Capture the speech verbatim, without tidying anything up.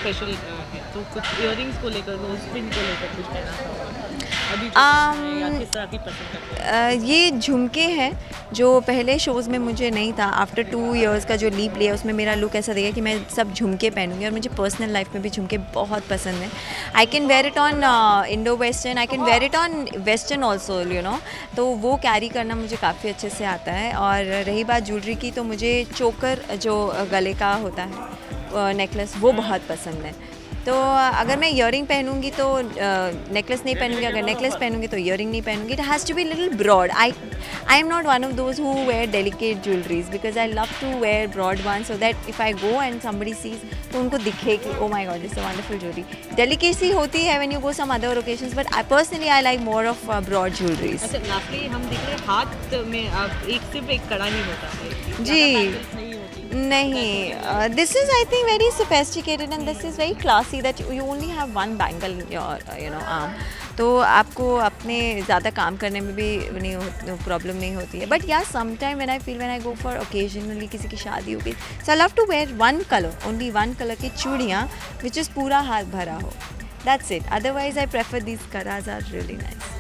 Special है, तो कुछ इयररिंग्स को लेकर, नोज पिन को लेकर कुछ कहना चाहोगे अभी um, या किस तरह की पसंद करते हैं? uh, ये झुमके हैं जो पहले शोज़ में मुझे नहीं था। आफ्टर टू इयर्स का जो लीप लिया उसमें मेरा लुक ऐसा देगा कि मैं सब झुमके पहनूंगी, और मुझे पर्सनल लाइफ में भी झुमके बहुत पसंद हैं। I can wear it on Indo western, I can wear it on western also, you know, तो वो कैरी करना मुझे काफ़ी अच्छे से आता है। और रही बात ज्वेलरी की, तो मुझे चोकर जो गले का होता है नेकलेस, वो बहुत पसंद है। तो अगर मैं ईयरिंग पहनूंगी तो नेकलेस नहीं पहनूंगी, अगर नेकलेस पहनूंगी तो ईयरिंग नहीं पहनूंगी। It has to be little broad. I I am not one of those who wear delicate jewelleries, because I love to wear broad one, so that if I go and somebody sees तो उनको दिखे कि oh my god this a wonderful jewellery. Delicacy होती है when you go some other occasions, but I personally I like more of broad jewelleries. अच्छा, lastly हम देख रहे हैं हाथ में आप एक सिर्फ एक कड़ा ही होता है जी नहीं, this is I think very sophisticated and this is very classy that you only have one bangle in your you know arm, तो आपको अपने ज़्यादा काम करने में भी नहीं प्रॉब्लम नहीं होती है। बट या some time when I feel when I go for occasionally, किसी की शादी हो गई, so I love to wear one colour, only one colour की चूड़ियाँ विच इज़ पूरा हाथ भरा हो, that's it. Otherwise I prefer these कराज आर रियली नाइस।